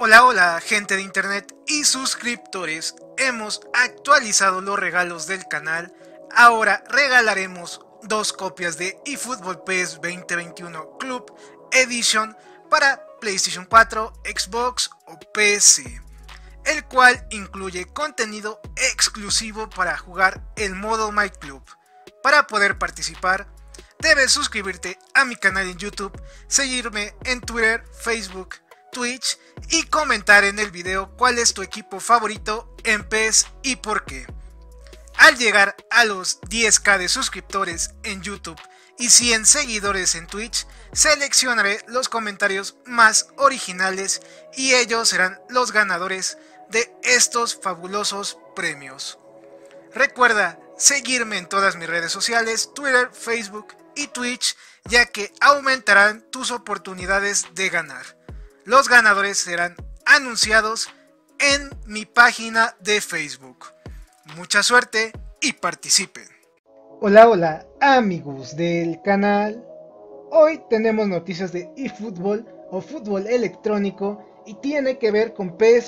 Hola, hola, gente de internet y suscriptores. Hemos actualizado los regalos del canal. Ahora regalaremos 2 copias de eFootball PES 2021 Club Edition para PlayStation 4, Xbox o PC, el cual incluye contenido exclusivo para jugar el modo My Club. Para poder participar, debes suscribirte a mi canal en YouTube, seguirme en Twitter, Facebook, Twitch y comentar en el video cuál es tu equipo favorito en PES y por qué. Al llegar a los 10.000 de suscriptores en YouTube y 100 seguidores en Twitch, seleccionaré los comentarios más originales y ellos serán los ganadores de estos fabulosos premios. Recuerda seguirme en todas mis redes sociales, Twitter, Facebook y Twitch, ya que aumentarán tus oportunidades de ganar. Los ganadores serán anunciados en mi página de Facebook. Mucha suerte y participen. Hola, hola amigos del canal. Hoy tenemos noticias de eFootball o fútbol electrónico y tiene que ver con PES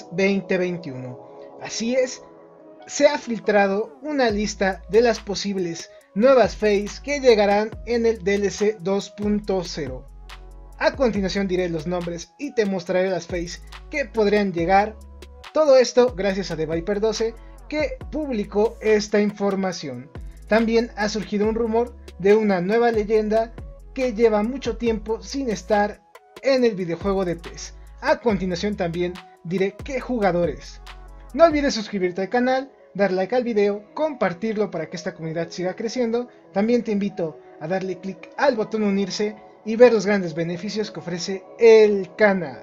2021. Así es, se ha filtrado una lista de las posibles nuevas FaZe que llegarán en el DLC 2.0. A continuación diré los nombres y te mostraré las FaZe que podrían llegar. Todo esto gracias a TheViper12 que publicó esta información. También ha surgido un rumor de una nueva leyenda que lleva mucho tiempo sin estar en el videojuego de PES. A continuación también diré qué jugadores. No olvides suscribirte al canal, dar like al video, compartirlo para que esta comunidad siga creciendo. También te invito a darle clic al botón unirse y ver los grandes beneficios que ofrece el canal.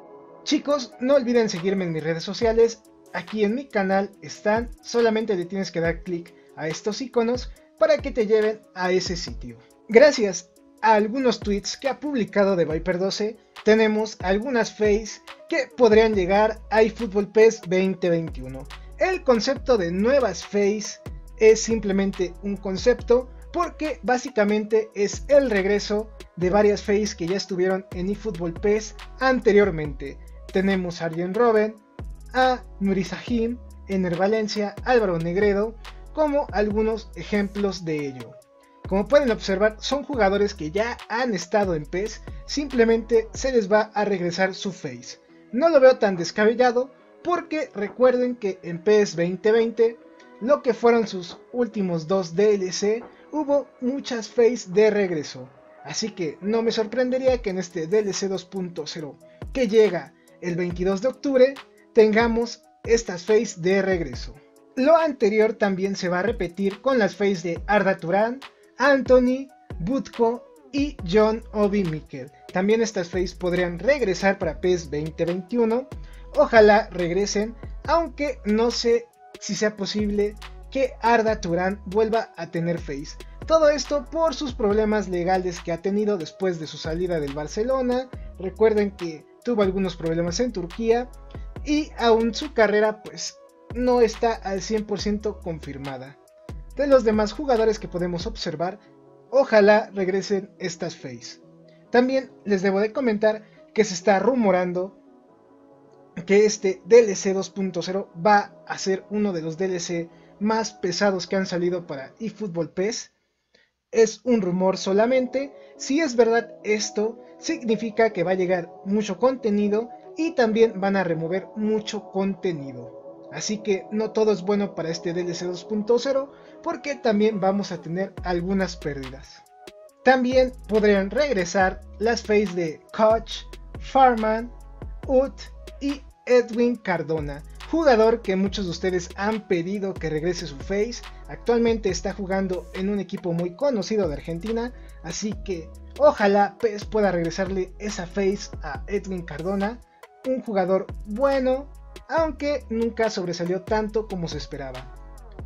Chicos, no olviden seguirme en mis redes sociales. Aquí en mi canal están, solamente le tienes que dar clic a estos iconos para que te lleven a ese sitio. Gracias a algunos tweets que ha publicado TheViper12, tenemos algunas FaZe que podrían llegar a eFootball PES 2021. El concepto de nuevas FaZe es simplemente un concepto porque básicamente es el regreso de varias FaZe que ya estuvieron en eFootball PES anteriormente. Tenemos a Arjen Robben, a Nuri Sahin, Ener Valencia, Álvaro Negredo, como algunos ejemplos de ello. Como pueden observar, son jugadores que ya han estado en PES, simplemente se les va a regresar su FaZe. No lo veo tan descabellado porque recuerden que en PES 2020, lo que fueron sus últimos 2 DLC, hubo muchas FaZe de regreso. Así que no me sorprendería que en este DLC 2.0 que llega el 22 de octubre tengamos estas FaZe de regreso. Lo anterior también se va a repetir con las FaZe de Arda Turan, Anthony, Butko y John Obi Mikel. También estas FaZe podrían regresar para PES 2021. Ojalá regresen, aunque no sé si sea posible que Arda Turan vuelva a tener FaZe. Todo esto por sus problemas legales que ha tenido después de su salida del Barcelona. Recuerden que tuvo algunos problemas en Turquía y aún su carrera pues no está al 100% confirmada. De los demás jugadores que podemos observar, ojalá regresen estas FaZe. También les debo de comentar que se está rumorando que este DLC 2.0 va a ser uno de los DLC más pesados que han salido para eFootball PES. Es un rumor solamente. Si es verdad esto, significa que va a llegar mucho contenido y también van a remover mucho contenido. Así que no todo es bueno para este DLC 2.0 porque también vamos a tener algunas pérdidas. También podrían regresar las FaZe de Koch, Farman, Ut y Edwin Cardona, jugador que muchos de ustedes han pedido que regrese su FaZe. Actualmente está jugando en un equipo muy conocido de Argentina, así que ojalá PES pueda regresarle esa FaZe a Edwin Cardona, un jugador bueno, aunque nunca sobresalió tanto como se esperaba.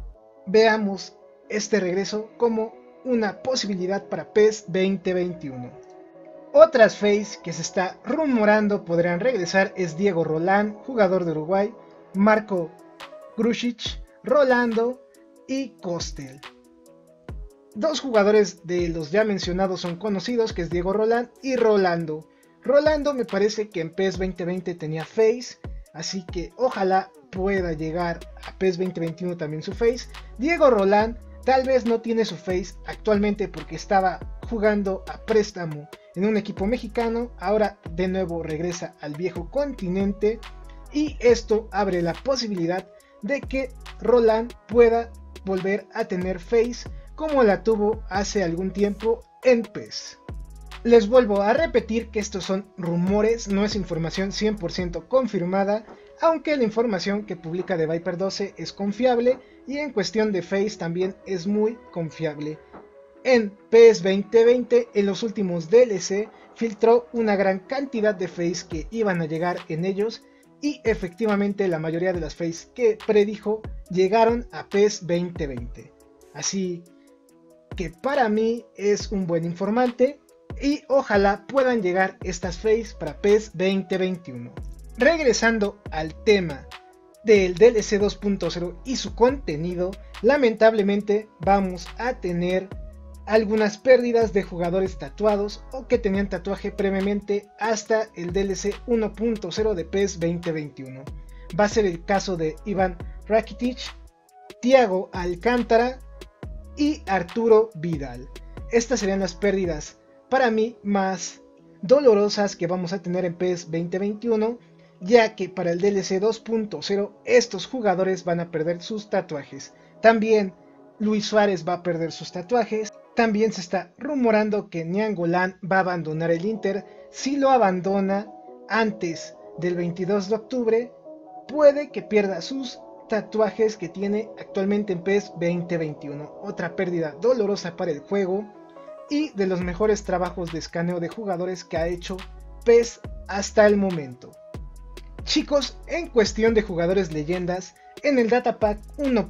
Veamos este regreso como una posibilidad para PES 2021. Otras FaZe que se está rumorando podrían regresar es Diego Roland, jugador de Uruguay, Marco Grujic, Rolando y Costel. 2 jugadores de los ya mencionados son conocidos, que es Diego Roland y Rolando. Rolando me parece que en PES 2020 tenía Face, así que ojalá pueda llegar a PES 2021 también su Face. Diego Roland tal vez no tiene su Face actualmente porque estaba jugando a préstamo en un equipo mexicano, ahora de nuevo regresa al viejo continente y esto abre la posibilidad de que Roland pueda volver a tener Face como la tuvo hace algún tiempo en PES. Les vuelvo a repetir que estos son rumores, no es información 100% confirmada, aunque la información que publica The Viper 12 es confiable y en cuestión de Face también es muy confiable. En PES 2020, en los últimos DLC, filtró una gran cantidad de Face que iban a llegar en ellos y efectivamente la mayoría de las Face que predijo llegaron a PES 2020. Así que para mí es un buen informante y ojalá puedan llegar estas Face para PES 2021. Regresando al tema del DLC 2.0 y su contenido, lamentablemente vamos a tener algunas pérdidas de jugadores tatuados o que tenían tatuaje previamente hasta el DLC 1.0 de PES 2021. Va a ser el caso de Iván Rakitic, Thiago Alcántara y Arturo Vidal. Estas serían las pérdidas para mí más dolorosas que vamos a tener en PES 2021, ya que para el DLC 2.0 estos jugadores van a perder sus tatuajes. También Luis Suárez va a perder sus tatuajes. También se está rumorando que Nainggolan va a abandonar el Inter. Si lo abandona antes del 22 de octubre, puede que pierda sus tatuajes que tiene actualmente en PES 2021. Otra pérdida dolorosa para el juego y de los mejores trabajos de escaneo de jugadores que ha hecho PES hasta el momento. Chicos, en cuestión de jugadores leyendas, en el Datapack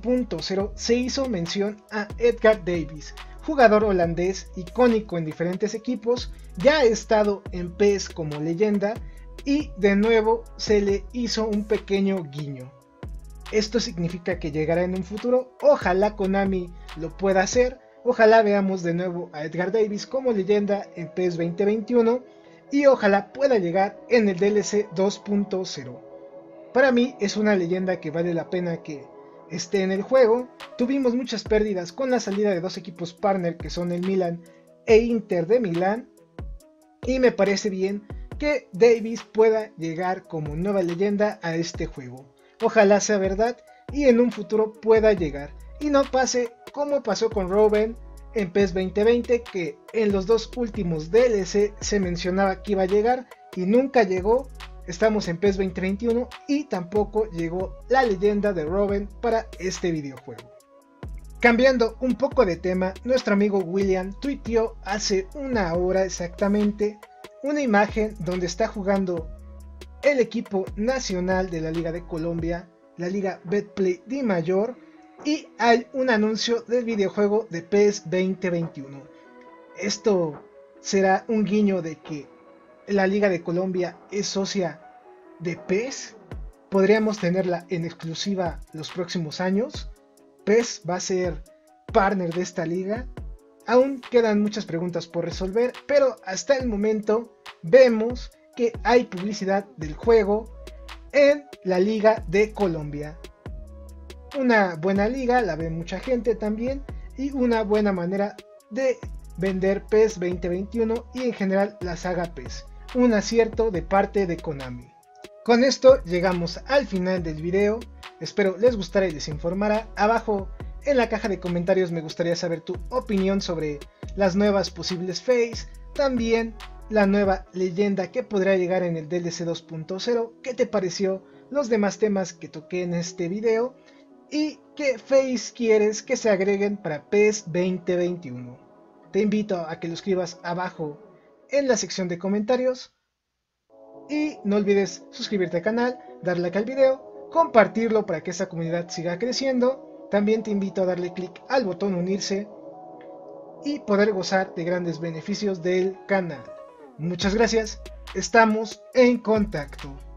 1.0 se hizo mención a Edgar Davids, jugador holandés icónico en diferentes equipos, ya ha estado en PES como leyenda y de nuevo se le hizo un pequeño guiño. Esto significa que llegará en un futuro, ojalá Konami lo pueda hacer, ojalá veamos de nuevo a Edgar Davids como leyenda en PES 2021 y ojalá pueda llegar en el DLC 2.0. Para mí es una leyenda que vale la pena que esté en el juego. Tuvimos muchas pérdidas con la salida de dos equipos partner que son el Milan e Inter de Milán y me parece bien que Davids pueda llegar como nueva leyenda a este juego. Ojalá sea verdad y en un futuro pueda llegar y no pase como pasó con Robben en PES 2020, que en los dos últimos DLC se mencionaba que iba a llegar y nunca llegó. Estamos en PES 2021 y tampoco llegó la leyenda de Robben para este videojuego. Cambiando un poco de tema, nuestro amigo William tuiteó hace una hora exactamente una imagen donde está jugando el equipo nacional de la Liga de Colombia, la Liga Betplay Di Mayor, y hay un anuncio del videojuego de PES 2021. Esto será un guiño de que la Liga de Colombia es socia de PES. Podríamos tenerla en exclusiva los próximos años. PES va a ser partner de esta liga. Aún quedan muchas preguntas por resolver, pero hasta el momento vemos que hay publicidad del juego en la Liga de Colombia. Una buena liga, la ve mucha gente también, y una buena manera de vender PES 2021 y en general la saga PES. Un acierto de parte de Konami. Con esto llegamos al final del video, espero les gustara y les informara. Abajo en la caja de comentarios me gustaría saber tu opinión sobre las nuevas posibles Face, también la nueva leyenda que podrá llegar en el DLC 2.0, qué te pareció los demás temas que toqué en este video y qué Face quieres que se agreguen para PES 2021. Te invito a que lo escribas abajo en la sección de comentarios y no olvides suscribirte al canal, darle like al video, compartirlo para que esta comunidad siga creciendo. También te invito a darle clic al botón unirse y poder gozar de grandes beneficios del canal. Muchas gracias, estamos en contacto.